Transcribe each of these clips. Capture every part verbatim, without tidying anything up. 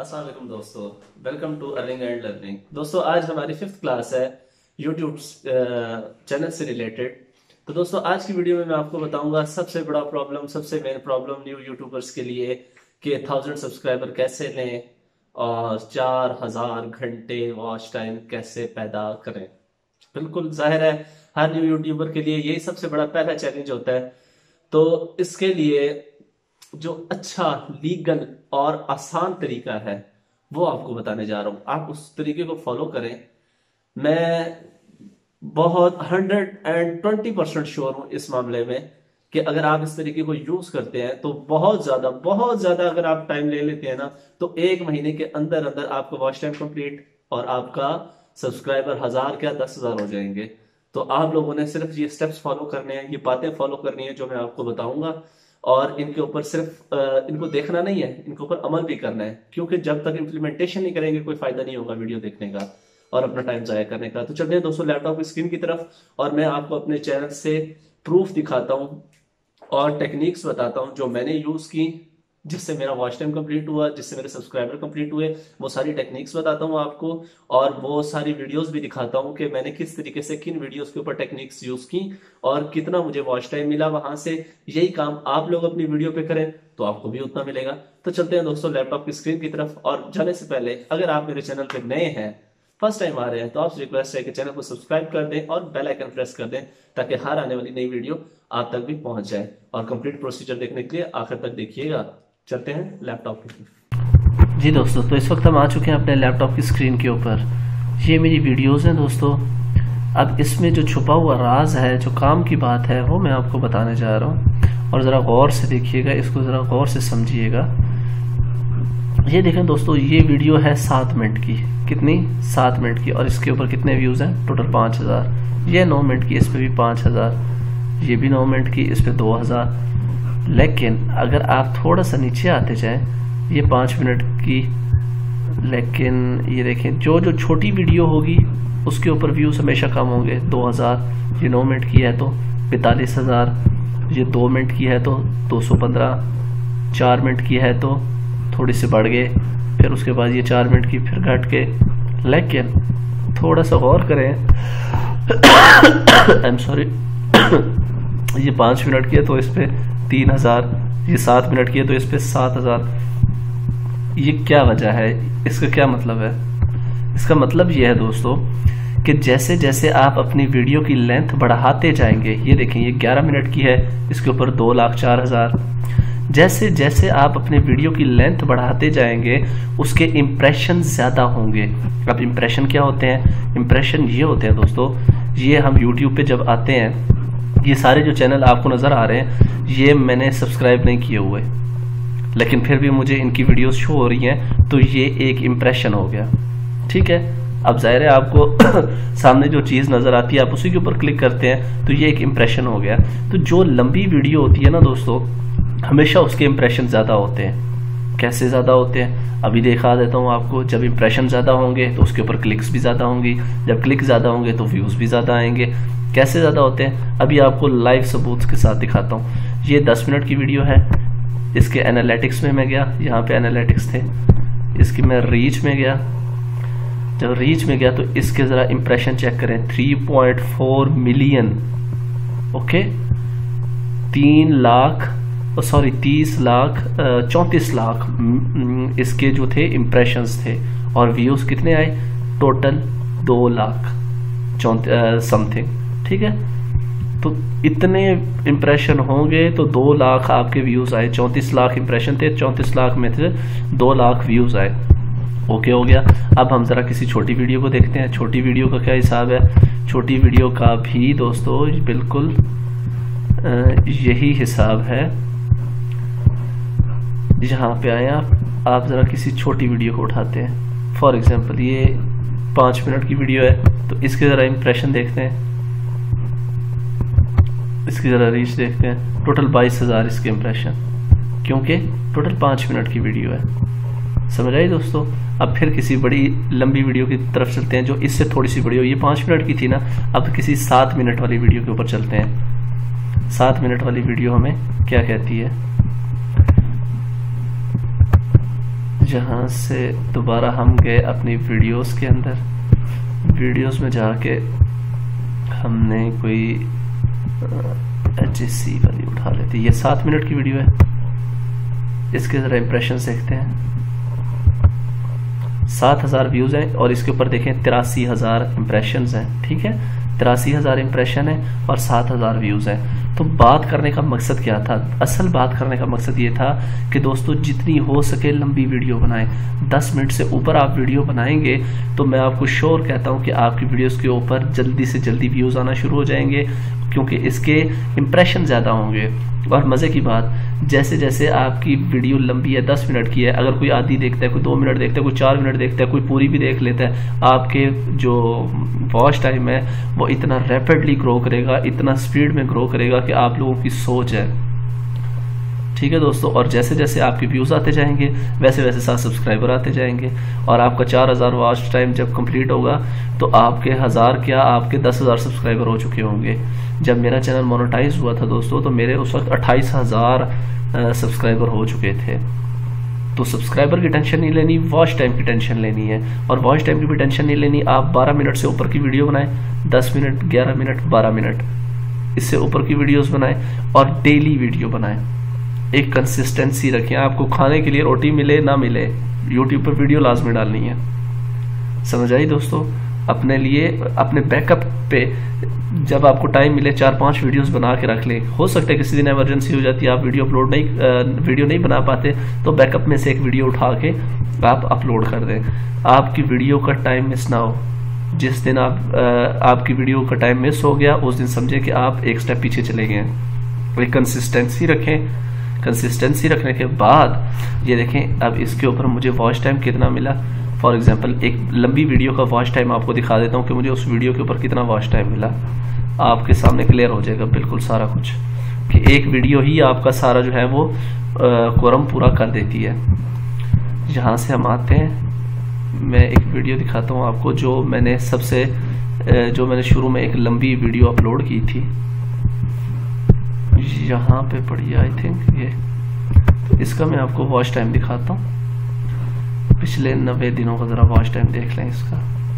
अस्सलाम वालेकुम दोस्तों, welcome to earning and learning. दोस्तों आज हमारी फिफ्थ क्लास है यूट्यूब चैनल से रिलेटेड। तो दोस्तों आज की वीडियो में मैं आपको बताऊंगा सबसे बड़ा प्रॉब्लम, सबसे मेन प्रॉब्लम न्यू यूट्यूबर्स के लिए कि थाउजेंड सब्सक्राइबर कैसे लें और चार हजार घंटे वॉच टाइम कैसे पैदा करें। बिल्कुल जाहिर है हर न्यू यूट्यूबर के लिए यही सबसे बड़ा पहला चैलेंज होता है। तो इसके लिए जो अच्छा लीगल और आसान तरीका है वो आपको बताने जा रहा हूं। आप उस तरीके को फॉलो करें। मैं बहुत hundred and twenty percent sure हूं इस मामले में कि अगर आप इस तरीके को यूज करते हैं तो बहुत ज्यादा बहुत ज्यादा अगर आप टाइम ले लेते हैं ना तो एक महीने के अंदर अंदर आपका वॉच टाइम कंप्लीट और आपका सब्सक्राइबर हजार क्या दस हजार हो जाएंगे। तो आप लोगों ने सिर्फ ये स्टेप्स फॉलो करने हैं, ये बातें फॉलो करनी है जो मैं आपको बताऊंगा, और इनके ऊपर सिर्फ इनको देखना नहीं है, इनके ऊपर अमल भी करना है। क्योंकि जब तक इम्प्लीमेंटेशन नहीं करेंगे कोई फायदा नहीं होगा वीडियो देखने का और अपना टाइम जाया करने का। तो चलते हैं दोस्तों लैपटॉप की स्क्रीन की तरफ और मैं आपको अपने चैनल से प्रूफ दिखाता हूँ और टेक्निक्स बताता हूँ जो मैंने यूज की, जिससे मेरा वॉच टाइम कंप्लीट हुआ, जिससे मेरे सब्सक्राइबर कंप्लीट हुए। वो सारी टेक्निक्स बताता हूँ आपको और वो सारी वीडियोस भी दिखाता हूँ कि मैंने किस तरीके से किन वीडियोस के ऊपर टेक्निक्स यूज की और कितना मुझे वॉच टाइम मिला वहां से। यही काम आप लोग अपनी वीडियो पे करें तो आपको भी उतना मिलेगा। तो चलते हैं दोस्तों लैपटॉप की स्क्रीन की तरफ। और जाने से पहले अगर आप मेरे चैनल पे नए हैं, फर्स्ट टाइम आ रहे हैं, तो आपसे रिक्वेस्ट है कि चैनल को सब्सक्राइब कर दें और बेल आइकन प्रेस कर दें ताकि हर आने वाली नई वीडियो आप तक भी पहुंच जाए। और कंप्लीट प्रोसीजर देखने के लिए आखिर तक देखिएगा। चलते हैं लैपटॉप की। जी दोस्तों, तो इस वक्त हम आ चुके हैं अपने लैपटॉप की स्क्रीन के ऊपर। ये मेरी वीडियोस हैं दोस्तों। अब इसमें जो छुपा हुआ राज है, जो काम की बात है, वो मैं आपको बताने जा रहा हूँ और ज़रा गौर से देखिएगा, इसको ज़रा गौर से समझिएगा। ये देखें दोस्तों, ये वीडियो है सात मिनट की। कितनी? सात मिनट की। और इसके ऊपर कितने व्यूज़ हैं? टोटल पाँच हज़ार। ये नौ मिनट की, इस पर भी पाँच हज़ार। ये भी नौ मिनट की, इस पर दो हज़ार। लेकिन अगर आप थोड़ा सा नीचे आते जाएं, ये पाँच मिनट की, लेकिन ये देखें जो जो छोटी वीडियो होगी उसके ऊपर व्यूज़ हमेशा कम होंगे। दो हज़ार। ये नौ मिनट की है तो पैंतालीस हज़ार। ये दो मिनट की है तो दो सौ पंद्रह। चार मिनट की है तो थोड़ी सी बढ़ गए, फिर उसके बाद ये चार मिनट की फिर घट के। लेकिन थोड़ा सा गौर करें, आई एम सॉरी, ये पाँच मिनट की है तो इस पर तीन हजार, ये सात मिनट की है तो इस पे सात हजार। ये क्या वजह है? इसका क्या मतलब है? इसका मतलब ये है दोस्तों कि जैसे जैसे आप अपनी वीडियो की लेंथ बढ़ाते जाएंगे, ये देखें ये ग्यारह मिनट की है, इसके ऊपर दो लाख चार हजार। जैसे जैसे आप अपने वीडियो की लेंथ बढ़ाते जाएंगे उसके इम्प्रेशन ज्यादा होंगे। अब इम्प्रेशन क्या होते हैं? इम्प्रेशन ये होते हैं दोस्तों, ये हम यूट्यूब पे जब आते हैं, ये सारे जो चैनल आपको नज़र आ रहे हैं ये मैंने सब्सक्राइब नहीं किए हुए, लेकिन फिर भी मुझे इनकी वीडियोस शो हो रही हैं, तो ये एक इम्प्रेशन हो गया। ठीक है, अब जाहिर है आपको सामने जो चीज़ नज़र आती है आप उसी के ऊपर क्लिक करते हैं तो ये एक इम्प्रेशन हो गया। तो जो लंबी वीडियो होती है ना दोस्तों, हमेशा उसके इम्प्रेशन ज़्यादा होते हैं। कैसे ज़्यादा होते हैं अभी दिखा देता हूँ आपको। जब इम्प्रेशन ज़्यादा होंगे तो उसके ऊपर क्लिक्स भी ज़्यादा होंगी, जब क्लिक ज़्यादा होंगे तो व्यूज़ भी ज़्यादा आएंगे। कैसे ज़्यादा होते हैं अभी आपको लाइव सबूत के साथ दिखाता हूँ। ये दस मिनट की वीडियो है, इसके एनालिटिक्स में मैं गया, यहाँ पे एनालिटिक्स थे, इसकी मैं रीच में गया। जब रीच में गया तो इसके ज़रा इम्प्रेशन चेक करें, three point four million. Okay, तीन लाख सॉरी तीस लाख चौंतीस लाख इसके जो थे इम्प्रेशंस थे, और व्यूज़ कितने आए? टोटल दो लाख चौंतीस समथिंग। ठीक है, तो इतने इम्प्रेशन होंगे तो दो लाख आपके व्यूज़ आए। चौंतीस लाख इम्प्रेशन थे, चौंतीस लाख में से दो लाख व्यूज़ आए। ओके हो गया। अब हम ज़रा किसी छोटी वीडियो को देखते हैं। छोटी वीडियो का क्या हिसाब है? छोटी वीडियो का भी दोस्तों बिल्कुल यही हिसाब है। यहाँ पे आए आप आप ज़रा किसी छोटी वीडियो को उठाते हैं। फॉर एग्जांपल ये पाँच मिनट की वीडियो है तो इसके ज़रा इम्प्रेशन देखते हैं, इसकी ज़रा रीच देखते हैं। टोटल बाईस हज़ार इसके इम्प्रेशन, क्योंकि टोटल पाँच मिनट की वीडियो है। समझ आई दोस्तों? अब फिर किसी बड़ी लंबी वीडियो की तरफ चलते हैं जो इससे थोड़ी सी बड़ी हो। ये पाँच मिनट की थी ना, अब किसी सात मिनट वाली वीडियो के ऊपर चलते हैं। सात मिनट वाली वीडियो हमें क्या कहती है? जहाँ से दोबारा हम गए अपनी वीडियोस के अंदर, वीडियोस में जाके हमने कोई एच एस सी वाली उठा लेते। ये सात मिनट की वीडियो है, इसके ज़रा इम्प्रेशन देखते हैं। सात हज़ार व्यूज़ हैं और इसके ऊपर देखें तिरासी हज़ार इम्प्रेशन हैं। ठीक है, तिरासी हज़ार इम्प्रेशन है और सात हज़ार व्यूज़ हैं। तो बात करने का मकसद क्या था? असल बात करने का मकसद ये था कि दोस्तों जितनी हो सके लंबी वीडियो बनाएं। दस मिनट से ऊपर आप वीडियो बनाएंगे तो मैं आपको श्योर कहता हूँ कि आपकी वीडियोस के ऊपर जल्दी से जल्दी व्यूज़ आना शुरू हो जाएंगे, क्योंकि इसके इम्प्रेशन ज़्यादा होंगे। और मज़े की बात, जैसे जैसे आपकी वीडियो लंबी है, दस मिनट की है, अगर कोई आधी देखता है, कोई दो मिनट देखता है, कोई चार मिनट देखता है, कोई पूरी भी देख लेता है, आपके जो वॉच टाइम है वो इतना रैपिडली ग्रो करेगा, इतना स्पीड में ग्रो करेगा कि आप लोगों की सोच है। ठीक है दोस्तों, और जैसे जैसे आपके व्यूज़ आते जाएंगे वैसे वैसे साथ सब्सक्राइबर आते जाएंगे, और आपका चार हज़ार वॉच टाइम जब कंप्लीट होगा तो आपके हज़ार क्या आपके दस हज़ार सब्सक्राइबर हो चुके होंगे। जब मेरा चैनल मोनेटाइज हुआ था दोस्तों तो मेरे उस वक्त अट्ठाईस हज़ार सब्सक्राइबर हो चुके थे। तो सब्सक्राइबर की टेंशन नहीं लेनी, वॉच टाइम की टेंशन लेनी है। और वॉच टाइम की भी टेंशन नहीं लेनी। आप बारह मिनट से ऊपर की वीडियो बनाएं, दस मिनट, ग्यारह मिनट, बारह मिनट, इससे ऊपर की वीडियोस बनाएं और डेली वीडियो बनाएं। एक कंसिस्टेंसी रखें। आपको खाने के लिए रोटी मिले ना मिले, यूट्यूब पर वीडियो लाजमी डालनी है। समझ आई दोस्तों? अपने लिए, अपने बैकअप पे जब आपको टाइम मिले चार पांच वीडियोस बना के रख लें। हो सकता है किसी दिन इमरजेंसी हो जाती है, आप वीडियो अपलोड नहीं वीडियो नहीं बना पाते, तो बैकअप में से एक वीडियो उठा के आप अपलोड कर दें। आपकी वीडियो का टाइम मिस ना हो। जिस दिन आप आपकी वीडियो का टाइम मिस हो गया उस दिन समझे कि आप एक स्टेप पीछे चले गए। एक कंसिस्टेंसी रखें। कंसिस्टेंसी रखने के बाद ये देखें, अब इसके ऊपर मुझे वॉच टाइम कितना मिला। फॉर एग्जांपल एक लंबी वीडियो का वॉच टाइम आपको दिखा देता हूँ कि मुझे उस वीडियो के ऊपर कितना वॉच टाइम मिला। आपके सामने क्लियर हो जाएगा बिल्कुल सारा कुछ, कि एक वीडियो ही आपका सारा जो है वो कोरम पूरा कर देती है। यहाँ से हम आते हैं, मैं एक वीडियो दिखाता हूँ आपको जो मैंने सबसे जो मैंने शुरू में एक लंबी वीडियो अपलोड की थी। यहाँ पे पड़ी आई थिंक ये, तो इसका मैं आपको वॉच टाइम दिखाता हूँ। पिछले नब्बे दिनों का जरा वॉच टाइम देख लें इसका।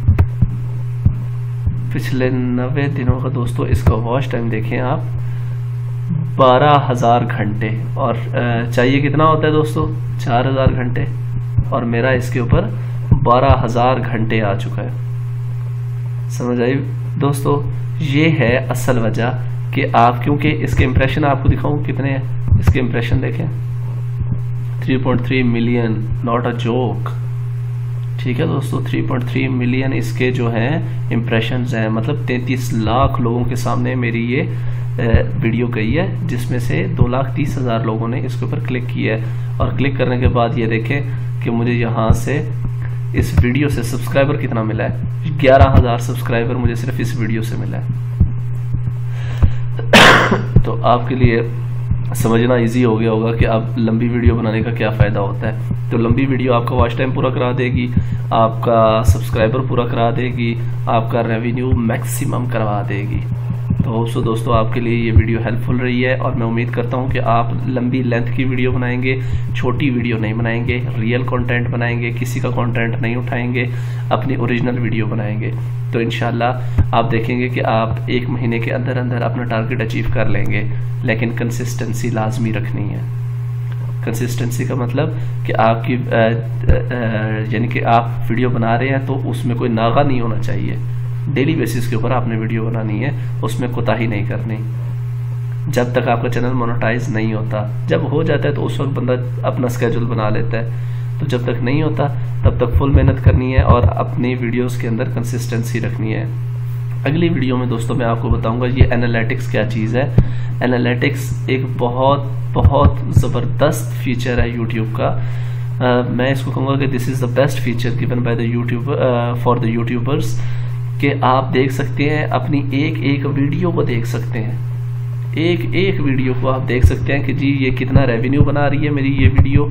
पिछले नब्बे दिनों का दोस्तों इसका वॉच टाइम देखें आप, बारह हजार घंटे। और चाहिए कितना होता है दोस्तों? चार हजार घंटे। और मेरा इसके ऊपर बारह हजार घंटे आ चुका है। समझ आई दोस्तों? ये है असल वजह कि आप, क्योंकि इसके इम्प्रेशन आपको दिखाऊं कितने हैं। इसके इम्प्रेशन देखें, तीन पॉइंट तीन मिलियन, नॉट अ जोक। ठीक है दोस्तों, तीन पॉइंट तीन मिलियन इसके जो हैं इम्प्रेशंस हैं। मतलब तैंतीस लाख लोगों के सामने मेरी ये वीडियो गई है, जिसमें से दो लाख तीस हजार लोगों ने इसके ऊपर क्लिक किया है। और क्लिक करने के बाद ये देखें कि मुझे यहाँ से इस वीडियो से सब्सक्राइबर कितना मिला है। ग्यारह हजार सब्सक्राइबर मुझे सिर्फ इस वीडियो से मिला है। तो आपके लिए समझना इजी हो गया होगा कि आप लंबी वीडियो बनाने का क्या फ़ायदा होता है। तो लंबी वीडियो आपका वॉच टाइम पूरा करा देगी, आपका सब्सक्राइबर पूरा करा देगी, आपका रेवेन्यू मैक्सिमम करवा देगी। तो होप सो दोस्तों आपके लिए ये वीडियो हेल्पफुल रही है, और मैं उम्मीद करता हूँ कि आप लंबी लेंथ की वीडियो बनाएंगे, छोटी वीडियो नहीं बनाएंगे, रियल कंटेंट बनाएंगे, किसी का कंटेंट नहीं उठाएंगे, अपनी ओरिजिनल वीडियो बनाएंगे। तो इंशाल्लाह आप देखेंगे कि आप एक महीने के अंदर अंदर अपना टारगेट अचीव कर लेंगे। लेकिन कंसिस्टेंसी लाजमी रखनी है। कंसिस्टेंसी का मतलब कि आपकी यानी कि आप वीडियो बना रहे हैं तो उसमें कोई नागा नहीं होना चाहिए। डेली बेसिस के ऊपर आपने वीडियो बनानी है, उसमें कोताही नहीं करनी। जब तक आपका चैनल मोनेटाइज नहीं होता, जब हो जाता है तो उस वक्त बंदा अपना स्केड्यूल बना लेता है। तो जब तक नहीं होता तब तक फुल मेहनत करनी है और अपनी वीडियोस के अंदर कंसिस्टेंसी रखनी है। अगली वीडियो में दोस्तों मैं आपको बताऊंगा ये एनालिटिक्स क्या चीज़ है। एनालिटिक्स एक बहुत बहुत ज़बरदस्त फीचर है यूट्यूब का। uh, मैं इसको कहूँगा कि this is the best feature given by the YouTube for the YouTubers, कि आप देख सकते हैं अपनी एक एक वीडियो को देख सकते हैं। एक एक वीडियो को आप देख सकते हैं कि जी ये कितना रेवेन्यू बना रही है मेरी ये वीडियो,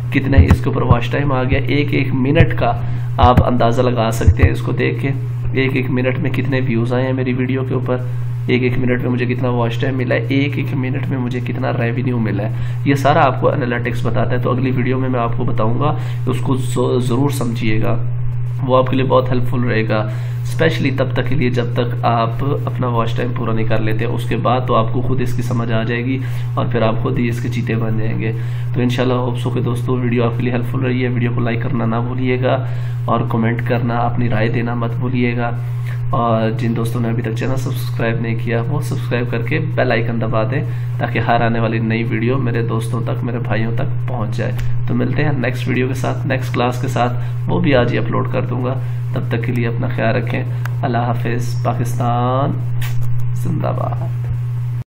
कितने इसके ऊपर वॉच टाइम आ गया। एक एक मिनट का आप अंदाज़ा लगा सकते हैं इसको देख के, एक एक मिनट में कितने व्यूज़ आए हैं मेरी वीडियो के ऊपर, एक एक मिनट में मुझे कितना वॉच टाइम मिला है, एक एक मिनट में मुझे कितना रेवेन्यू मिला है, ये सारा आपको एनालिटिक्स बताता है। तो अगली वीडियो में मैं आपको बताऊंगा, उसको ज़रूर समझिएगा, वो आपके लिए बहुत हेल्पफुल रहेगा, स्पेशली तब तक के लिए जब तक आप अपना वॉच टाइम पूरा नहीं कर लेते। उसके बाद तो आपको खुद इसकी समझ आ जाएगी और फिर आप खुद ही इसके चीते बन जाएंगे। तो इंशाल्लाह होप सो के दोस्तों वीडियो आपके लिए हेल्पफुल रही है। वीडियो को लाइक करना ना भूलिएगा और कमेंट करना, अपनी राय देना मत भूलिएगा। और जिन दोस्तों ने अभी तक चैनल सब्सक्राइब नहीं किया वो सब्सक्राइब करके बेल आइकन दबा दें ताकि हर आने वाली नई वीडियो मेरे दोस्तों तक, मेरे भाइयों तक पहुंच जाए। तो मिलते हैं नेक्स्ट वीडियो के साथ, नेक्स्ट क्लास के साथ, वो भी आज ही अपलोड कर दूंगा। तब तक के लिए अपना ख्याल रखें। अल्लाह हाफिज़। पाकिस्तान जिंदाबाद।